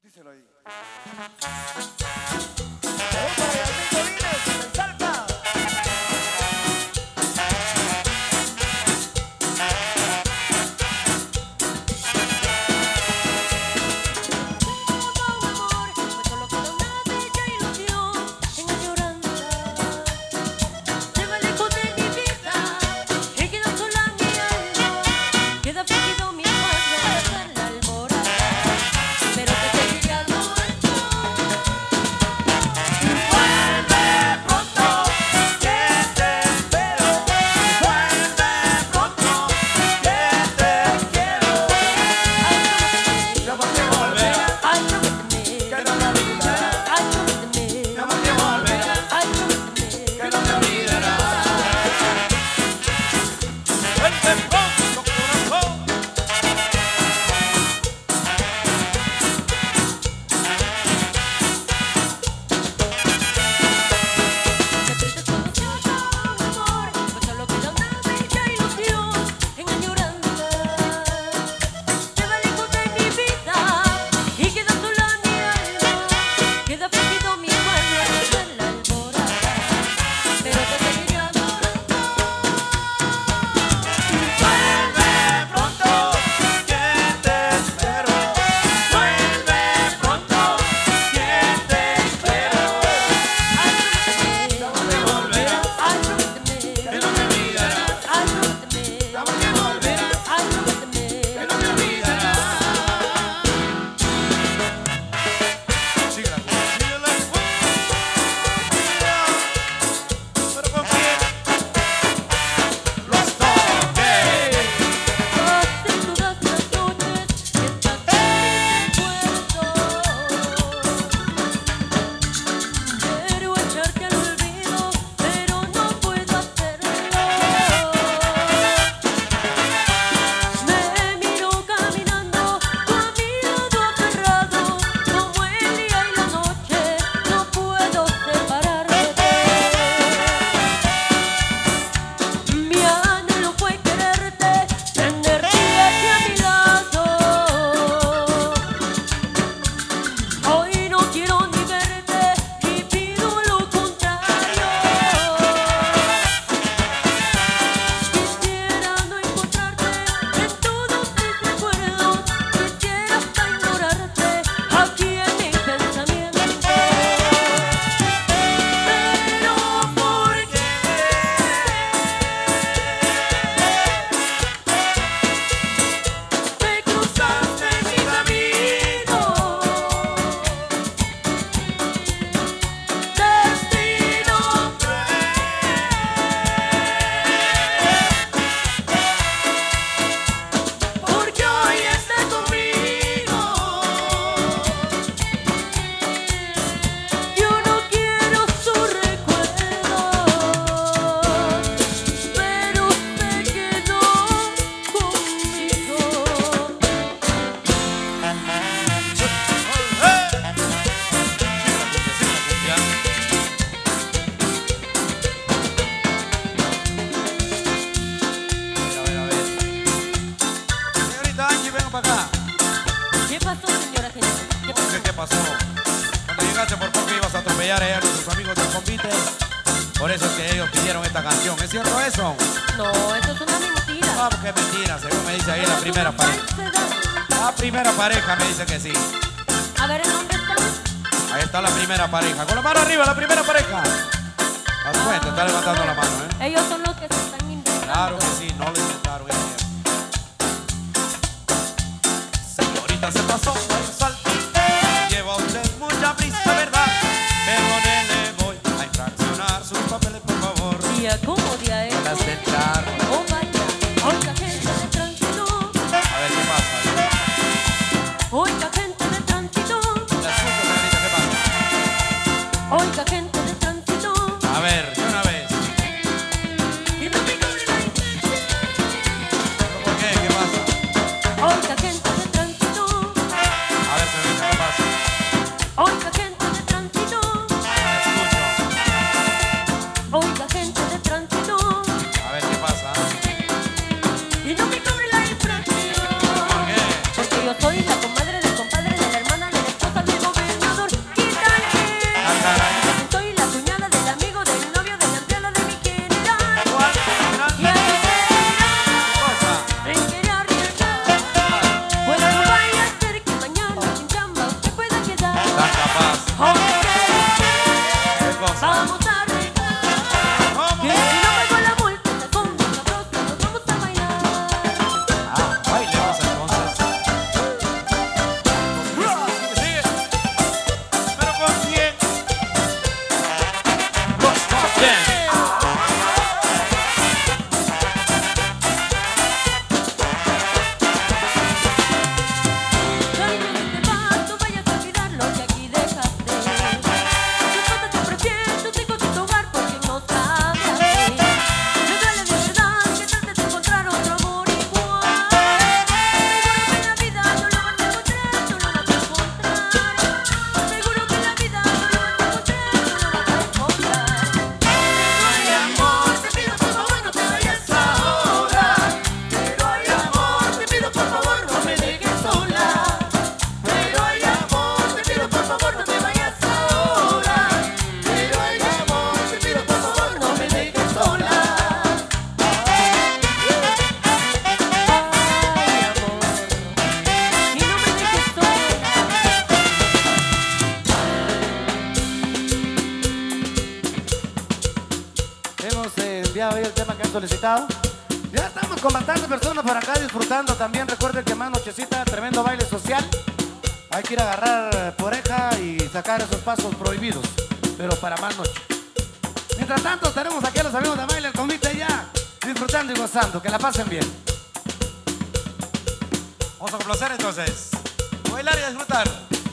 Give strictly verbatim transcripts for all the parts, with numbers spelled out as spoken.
Díselo ahí. Allá a nuestros amigos del convite. Por eso es que ellos pidieron esta canción. ¿Es cierto eso? No, eso es una mentira. Ah, qué mentira, según me dice ahí la primera pareja. La primera pareja me dice que sí. A ver, ¿en dónde está? Ahí está la primera pareja. Con la mano arriba, la primera pareja. Haz cuenta, está levantando la mano, ¿eh? Ellos son los que se están inventando. Claro que sí, no lo inventaron. Señorita, se pasó al salto. Lleva usted mucha prisa, ¿verdad? Perdónele, voy a infraccionar sus papeles, por favor. ¿Y a cómo de a Para aceptar. Oh, vaya, oiga, gente de tránsito. A ver, ¿qué pasa? Oiga, gente de tránsito. La escucho, señorita, ¿qué pasa? Oiga, gente de tránsito. A ver, de una vez. ¿Pero por qué? ¿Qué pasa? Oiga, gente de tránsito. A ver, señorita, ¿qué pasa? Oiga, gente el tema que han solicitado. Ya estamos con bastantes personas por acá disfrutando también. Recuerden que más nochecita, tremendo baile social. Hay que ir a agarrar poreja y sacar esos pasos prohibidos, pero para más noche. Mientras tanto estaremos aquí a los amigos de baile, el convite ya, disfrutando y gozando, que la pasen bien. Vamos a complacer entonces. Bailar y disfrutar.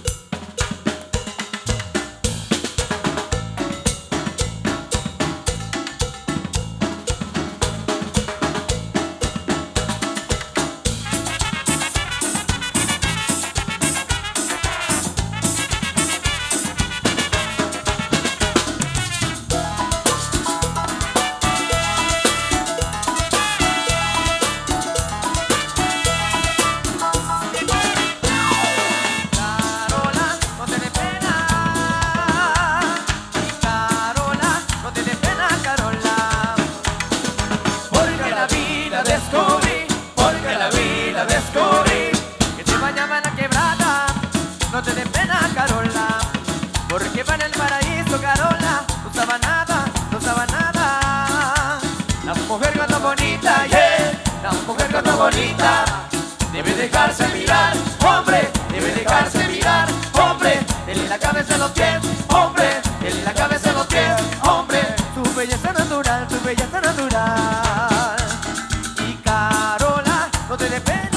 No te dé pena, Carola, porque va en el paraíso, Carola. No usaba nada, no usaba nada. La mujer cuando bonita, yeah. La mujer cuando bonita debe dejarse mirar, hombre. Debe dejarse mirar, hombre. Dele la cabeza a los pies, hombre. Dele la cabeza a los pies, hombre. Tu belleza natural, tu belleza natural. Y Carola, no te dé pena.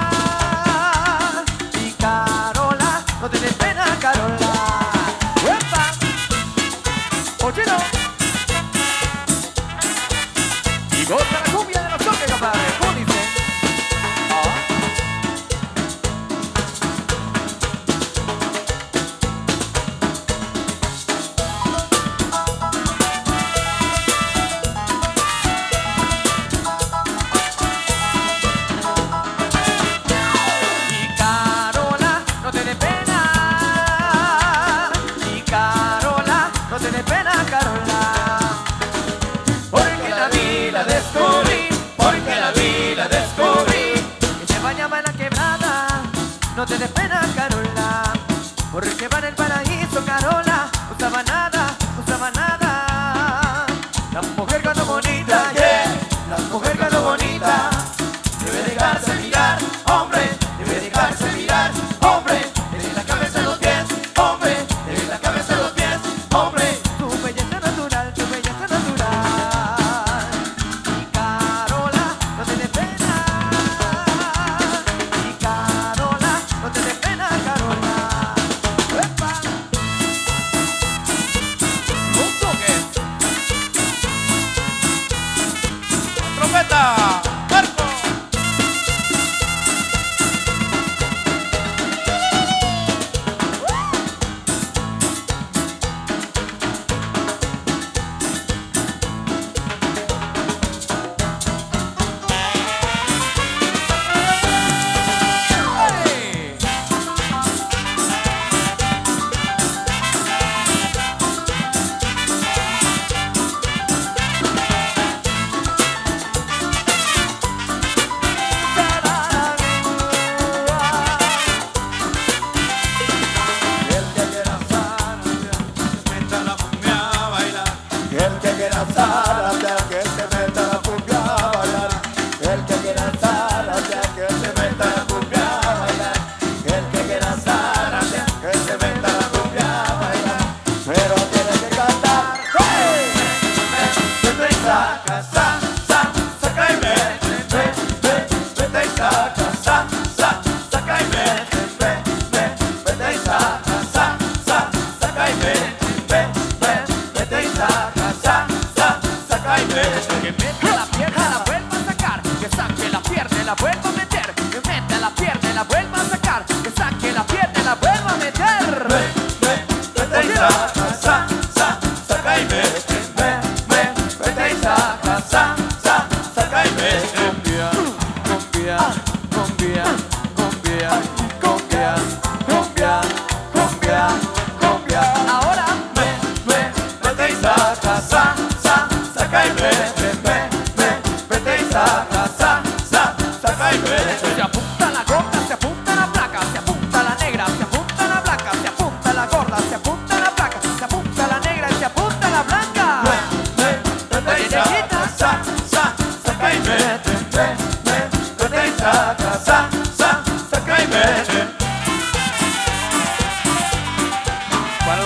No te des pena, Carola. ¡Uepa! ¡Ochino! Y goza la cumbia de los toques, compadre. ¿Cómo dice? Ah.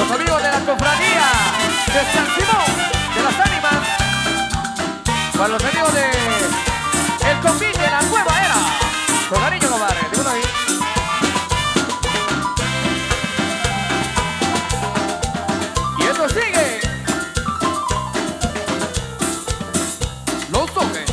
los amigos de la cofradía de San Simón de las Ánimas, para los amigos de El Convite de la Nueva Era, con cariño, compadre, dímelo ahí. Y esto sigue. Los toques.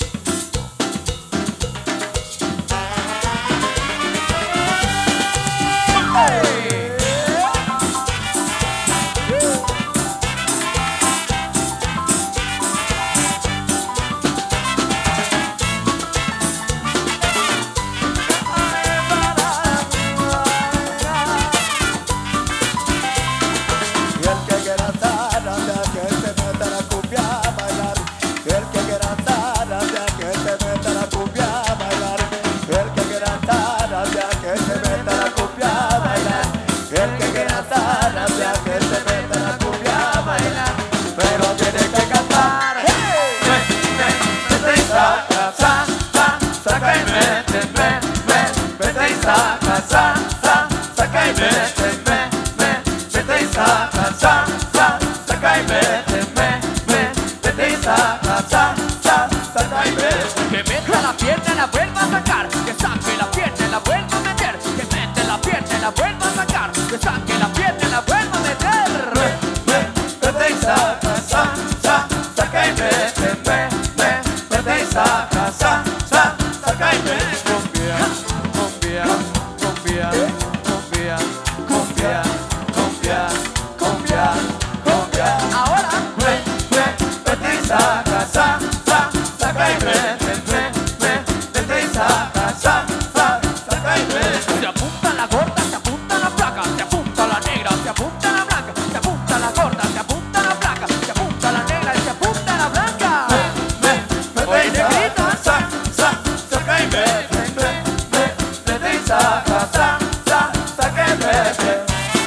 Que meta la pierna y la vuelva a sacar, que saque la pierna y la vuelva a meter, que mete la pierna y la vuelva a sacar, que saque la pierna y la vuelva a meter. Vete y saca, sa, sa, saca y mete, me, me, vete y saca, sa, sa, saca y mete. Cumbia, cumbia, cumbia, cumbia, cumbia, cumbia, cumbia, cumbia. Ahora, Me, me, vete y saca, sa, sa, saca y mete, me, me, vete y saca, sa, sa, saca y mete. se apunta la gorda, se apunta la placa, se apunta la negra, se apunta la blanca, se apunta la gorda, se apunta la placa, se apunta la negra y se apunta la blanca. Vete y saca, sa, sa, saca y mete, me, me, vete y saca, sa, sa, saca y mete.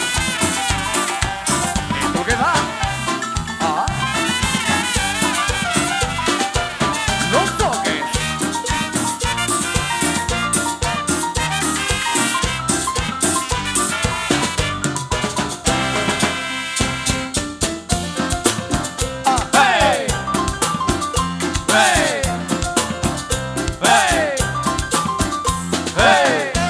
¿Esto qué va? Ah. Los toques. Hey, hey, hey, hey.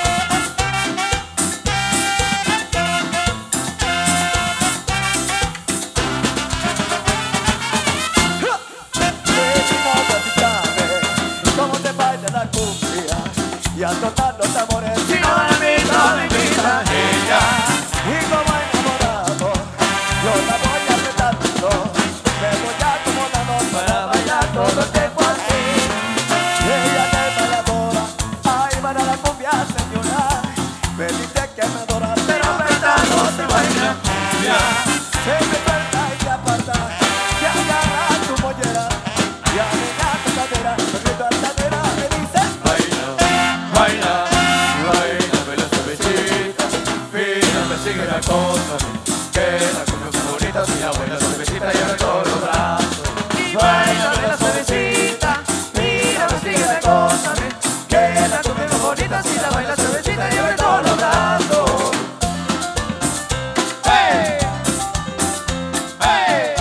Cómo te baila la cumbia y a tocar los amores. Si no la invito, me invita ella. Y como enamorado, yo la voy apretando, me voy acomodando para bailar todo el tiempo así. Ella es bailadora, ay, para la cumbia, señora. Me dice que me adora, pero verdad no se baila cumbia. Se me suelta y se aparta, que agarra tu mollera y arena tu cadera, corriendo altanera, me dice baila, baila, baila, baila suavecita, fina, sigue la cosa, que la cumbia es bonita, si la baila suavecita y abre todos los brazos. Baila, baila suavecita, mira, sigue la cosa, que la cumbia es bonita, si la baila suavecita y abre todos los brazos. Hey, hey,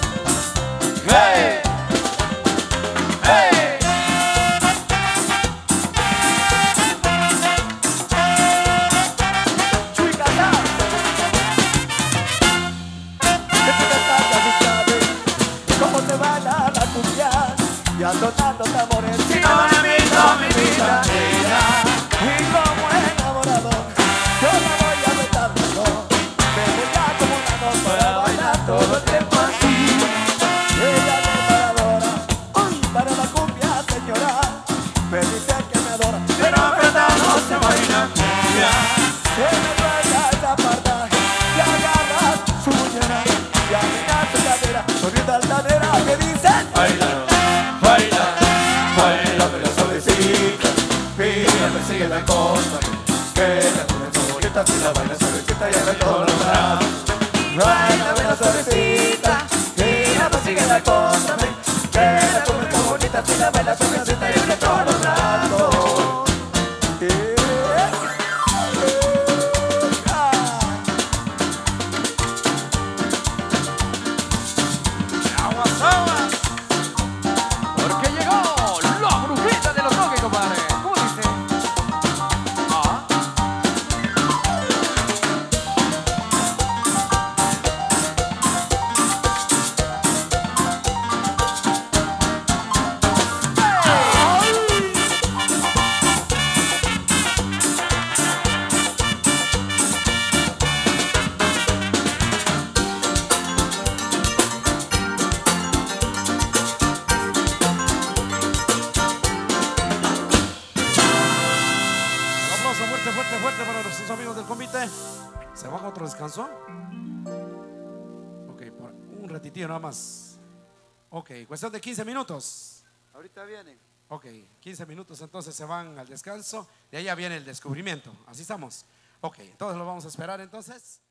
hey, hey. Chuy Casal. Cómo te baila la cumbia y adornando tambores. Si no la invito, mi vida ella. Y como enamorado, yo la voy apretando, me voy acomodando para bailar todo el tiempo así. Ella es bailadora, ay, para la cumbia, señora. Me dice que me adora, pero en verdad no se baila cumbia. Se me suelta esa aparta y agarra su muñera y arena su cadera, corriendo altanera, me dicen baila, baila, baila, baila suavecita, pila, persigue la cosa, que la cumbia es bonita, si la baila suavecita y abre todos los brazos. Baila, baila suavecita, pila, persigue la cosa, que la cumbia es bonita, si la baila suavecita y abre todos los brazos. descanso? Ok, por un ratitillo nada más. Ok, cuestión de quince minutos. Ahorita vienen. Ok, quince minutos entonces se van al descanso. De ahí ya viene el descubrimiento. Así estamos. Ok, entonces lo vamos a esperar entonces.